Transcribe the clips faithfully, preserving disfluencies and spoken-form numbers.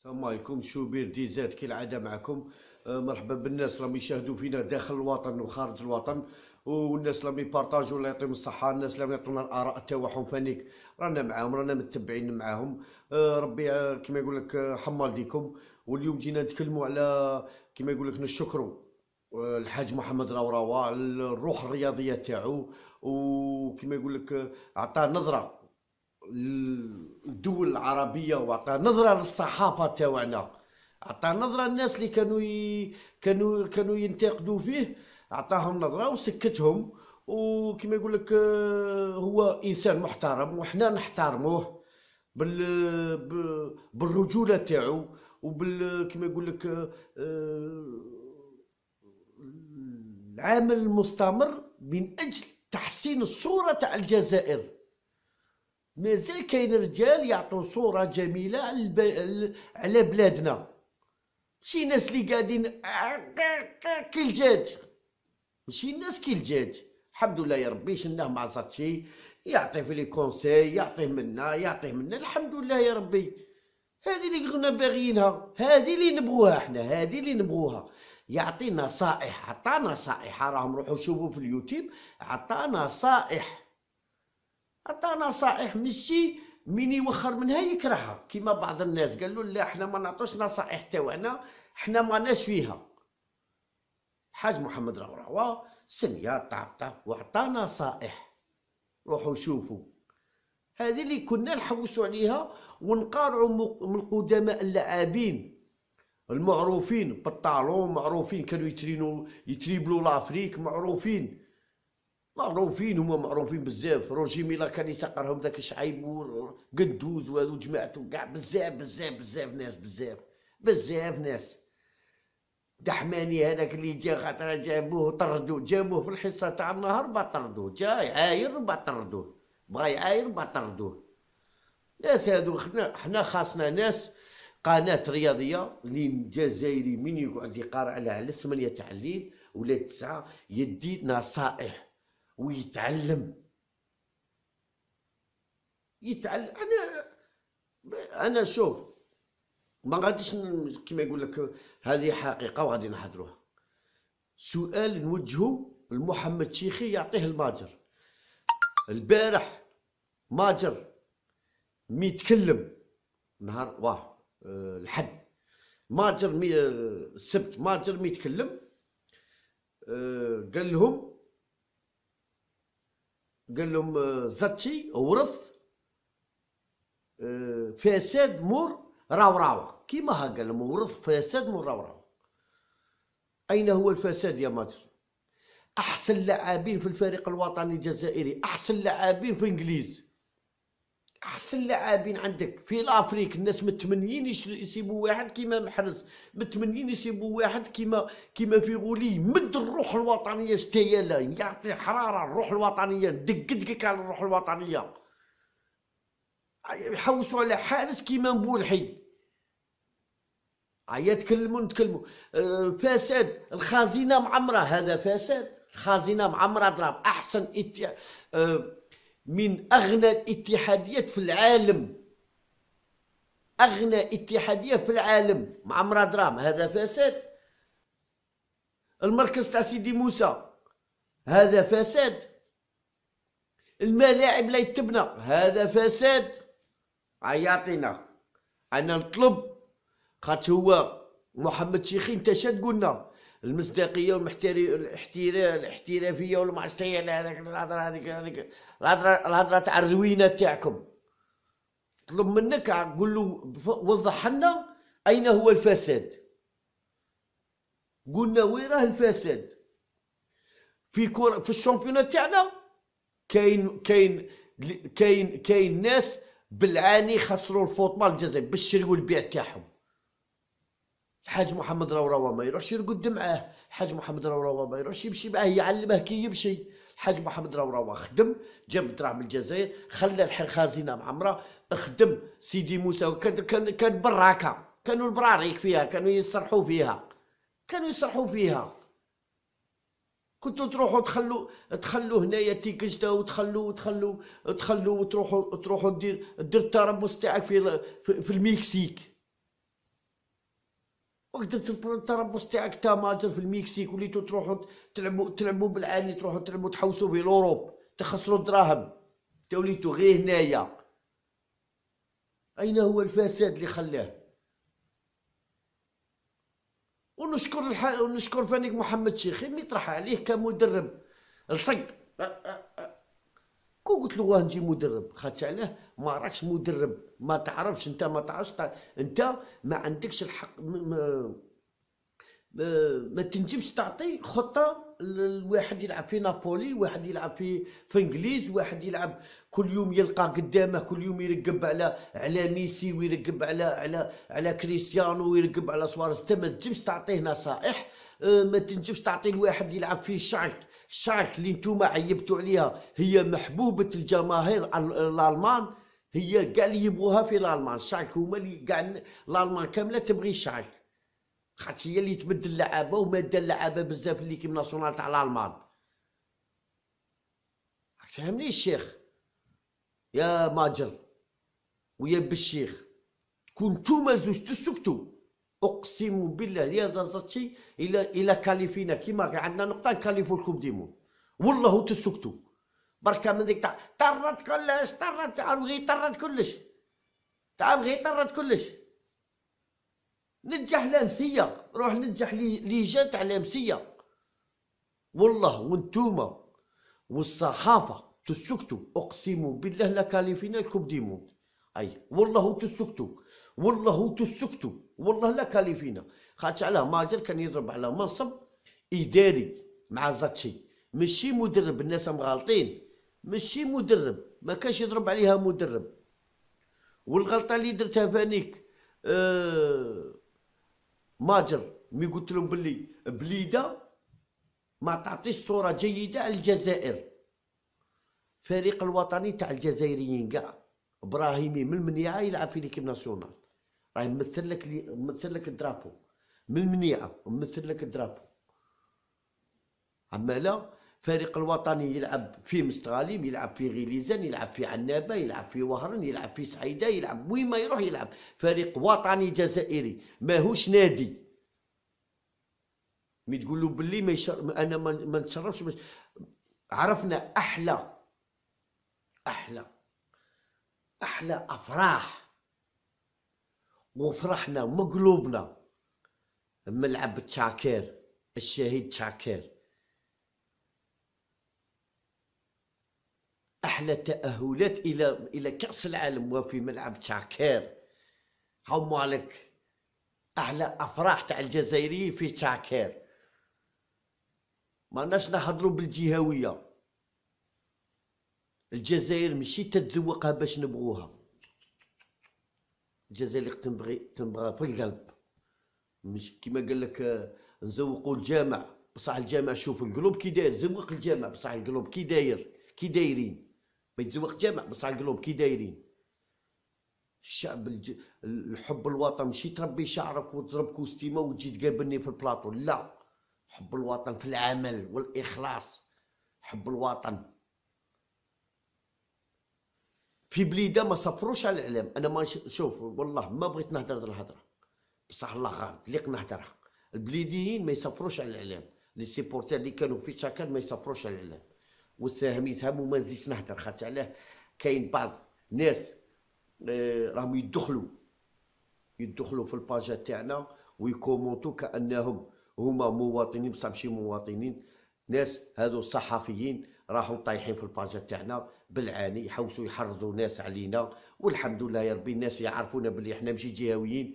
السلام عليكم. شوبير دي زاد كالعادة معكم. آه، مرحبا بالناس راهم يشاهدوا فينا داخل الوطن وخارج الوطن، والناس راهم يبارطاجوا. الله يعطيهم الصحة. الناس اللي يعطونا الآراء تاعهم فانيك رانا معاهم، رانا متبعين معاهم. آه، ربي آه، كما يقول لك آه، حمال ديكم. واليوم جينا نتكلموا على كما يقول لك نشكروا آه، الحاج محمد راوراوا على الروح الرياضية تاعو، وكما يقول لك آه، عطاه نظرة الدول العربيه، وعطى نظره للصحافه تاعنا، عطى نظره الناس اللي كانوا ي... كانوا كانوا ينتقدوا فيه، عطاهم نظره وسكتهم. وكما يقول لك آه، هو انسان محترم وحنا نحترموه بال ب... بالرجوله تاعو، وبال كما يقول لك آه، العمل المستمر من اجل تحسين الصوره تاع الجزائر. مازال كاين رجال يعطوا صورة جميلة على, الب... على بلادنا، ماشي ناس اللي قاعدين كي الدجاج، ماشي الناس كي الدجاج. الحمد لله يا ربي شناه مع زاتشي يعطي في لي كونساي، يعطيه منا يعطيه منا، الحمد لله يا ربي. هذه اللي كنا باغيينها، هذه اللي نبغوها احنا، هذه اللي نبغوها. يعطي نصائح، عطى نصائح، راهم روحوا شوفوا في اليوتيوب، عطى نصائح، عطى نصائح. ماشي من يوخر منها يكرهها كيما بعض الناس قالوا لا احنا ما نعطوش نصائح تاعنا، احنا ما ناش فيها. حاج محمد راوراوا سنيا طاطا وعطى نصائح، روحوا شوفوا. هذه اللي كنا نحوسوا عليها ونقارعوا من قدماء اللاعبين المعروفين بالطالون، معروفين كانوا يترينوا يتريبلوا لافريك، معروفين معروفين هما معروفين بزاف. روجي ميلا كان يسقرهم ذاك شعيب وقدوز وهذو جماعته كاع بزاف بزاف بزاف ناس، بزاف بزاف ناس. دحماني هذاك اللي جا خاطر جابوه طردوه، جابوه في الحصه تاع النهار بعد طردوه، جا يعاير بعد طردوه، بغا يعاير بعد طردوه. ناس هادو حنا حنا خاصنا ناس قناه رياضيه اللي جزائري من يقعد يقرا عليها على ثمانية تاع الليل ولا تسعة يدي نصائح ويتعلم. يتعلم. انا انا شوف ما غاديش كيما يقول لك هذه حقيقه وغادي نحضروها. سؤال نوجهه لمحمد شيخي يعطيه الماجر. البارح ماجر مي يتكلم نهار واه أه الحد، ماجر مي السبت ماجر مي يتكلم أه قال لهم قال لهم أه زاتشي ورث أه فساد مور راوراوا، كيما ها قال لهم ورث فساد مور راوراوا. أين هو الفساد يا ماجر؟ أحسن لاعبين في الفريق الوطني الجزائري، أحسن لاعبين في إنجليز، أحسن لاعبين عندك في الأفريق. الناس متمنيين يسيبوا واحد كيما محرز، متمنيين يسيبوا واحد كيما كيما في غولي يمد الروح الوطنية شتايلا، يعطي حرارة الروح الوطنية، دق دقك على الروح الوطنية. يحوسوا على حارس كيما مبولحي. عيا تكلموا نتكلموا أه فساد الخزينه معمره، هذا فساد. الخزينه معمره ضرب احسن اتح... أه من اغنى الاتحاديات في العالم، اغنى اتحاديه في العالم معمره درام، هذا فساد. المركز تاع سيدي موسى هذا فساد. الملاعب لا يتبنى هذا فساد. عياطينا انا نطلب خاطر هو محمد شيخي انت شا تقولنا المصداقيه والاحتراف الاحترافيه ولا ما عرفتش هي هذاك الهضره، هذيك هذيك الهضره الهضره تاع الروينه تاعكم. طلب منك قول له وضح لنا اين هو الفساد، قلنا وين راه الفساد في كره في الشامبيونات تاعنا. كاين كاين كاين كاين ناس بالعاني خسروا الفوتبال الجزائري بالشري والبيع تاعهم. الحاج محمد راوراوا ما يروحش يرقد معاه، الحاج محمد راوراوا ما يروحش يمشي معاه يعلمه كي يمشي. الحاج محمد راوراوا خدم، جاب دراهم من الجزائر، خلى الخزينه معمره، خدم سيدي موسى. كان كان كان براكه، كانوا البراريك فيها، كانوا يسرحوا فيها، كانوا يسرحوا فيها. كنتوا تروحوا تخلوا تخلوا هنايا تيكشتا وتخلوا تخلوا تخلوا وتروحوا تروحوا دير دير التربص تاعك في في المكسيك. وقدرت التربص تاعك تا ماجر في المكسيك، وليتو تروحوا تلعبوا تلعبوا بالعاني، تروحوا تلعبوا تحوسوا في لوروب، تخسروا دراهم، تا وليتو غير هنايا. أين هو الفساد اللي خلاه؟ ونشكر الح... ونشكر فانيك محمد شيخي اللي طرح عليه كمدرب لصق. كون قلت له واه نجي مدرب، خاطش علاه ما راكش مدرب، ما تعرفش انت، ما تعرفش انت ما عندكش الحق، ما, ما, ما تنجمش تعطي خطه الواحد يلعب في نابولي، واحد يلعب في في انجليز، واحد يلعب كل يوم يلقى قدامه، كل يوم يرقب على على ميسي، ويرقب على على على كريستيانو، ويرقب على سواريز. انت ما تنجمش تعطيه نصائح، ما تنجمش تعطي الواحد يلعب في شعك الشعك اللي نتوما عيبتوا عليها، هي محبوبه الجماهير الالمان، هي كاع اللي يبغوها في الالمان. الشعك هما اللي كاع الالمان كامله تبغي الشعك، خاطر هي اللي تبدل اللعابه وماده اللعابه بزاف اللي كيما ناسيونال تاع الالمان. فهمني الشيخ يا ماجر ويا بالشيخ، كون نتوما زوج تسكتوا اقسم بالله يا زاتشي الى الى كاليفينا كيما عندنا نقطه نكاليفو الكوب ديمون، والله تسكتوا بركه من ديك تاع طرت كلش، طرت تعال بغي طرت كلش، تعال بغي طرت كلش. نجح لامسيه، روح نجح لي جا تاع لامسيه، والله وانتوما والصحافه تسكتوا اقسم بالله لا كاليفينا الكوب ديمون. اي والله تسكتوا، والله تسكتوا، والله لا كاليفينا. خاطش علاه ماجر كان يضرب على منصب اداري مع زاتشي، ماشي مدرب. الناس مغالطين، ماشي مدرب، ما كانش يضرب عليها مدرب. والغلطه اللي درتها فانيك آه ماجر، مي قلت لهم باللي بليده ما تعطيش صوره جيده على الجزائر. فريق الوطني تاع الجزائريين كاع، ابراهيمي من المنيعه يلعب في ليكيب ناسيونال، راه يمثل لك لي يمثل لك الدرابو من المنيعه، يمثل لك الدرابو. اما لا، فريق الوطني يلعب في مستغاليم، يلعب في غليزان، يلعب في عنابه، يلعب في وهران، يلعب في سعيده، يلعب وين ما يروح يلعب. فريق وطني جزائري ماهوش نادي. مي تقولوا باللي ما يشر... انا ما نتشرفش باش عرفنا احلى احلى احلى افراح وفرحنا مقلوبنا ملعب تشاكير، الشهيد تشاكير. احلى تاهلات الى الى كاس العالم وفي ملعب تشاكير. هاو مالك احلى افراح تاع الجزائريين في تشاكير. ما ناش نهضروا بالجهويه، الجزائر ماشي تتزوقها باش نبغوها، الجزائر تنبغي تنبغى في القلب. مش كيما قال لك نزوقوا الجامع بصح الجامع شوف القلوب كي داير، زوق الجامع بصح القلوب كي داير، كي دايرين. ما يتزوق الجامع بصح القلوب كي دايرين. الشعب الج... الحب الوطن ماشي تربي شعرك وتضرب كوستيمه وتجي تقابلني في البلاطو، لا. حب الوطن في العمل والاخلاص. حب الوطن في بليده ما صفروش على الاعلام. انا ما شوف والله ما بغيت نهضر هذه الهضره، بصح الله غالب ليق نهضرها. البليديين ما يسافروش على الاعلام، لي سيبورتير اللي كانوا في تشاكر ما يسافروش على الاعلام، والساهم يفهموا. ما نزيدش نهضر خاطر علاه كاين بعض ناس آه راهم يدخلوا يدخلوا في الباجات تاعنا ويكومونتو كانهم هما مواطنين بصح ماشي مواطنين. ناس هذو الصحفيين راحوا طايحين في الباجات تاعنا بالعاني، يحوسوا يحرضوا ناس علينا. والحمد لله يا ربي الناس يعرفونا بلي احنا ماشي جهويين،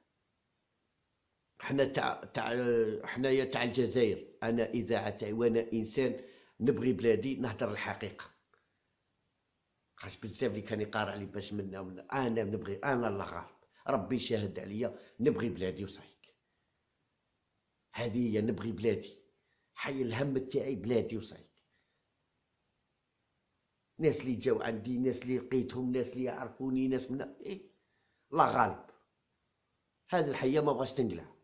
حنا تاع تاع حنايا تاع الجزائر. انا اذاعه تاعي وانا انسان نبغي بلادي، نهضر الحقيقه. خاص بزاف اللي كان يقارع لي باش منا ومنا، انا نبغي، انا الله غالب ربي شاهد عليا، نبغي بلادي وصحيك. هذه هي نبغي بلادي، حي الهم تاعي بلادي وصحيك. ناس اللي جاو عندي، ناس اللي لقيتهم، ناس اللي يعرفوني، ناس منا إيه؟ الله غالب هذه الحياه ما بغاش تنقلع.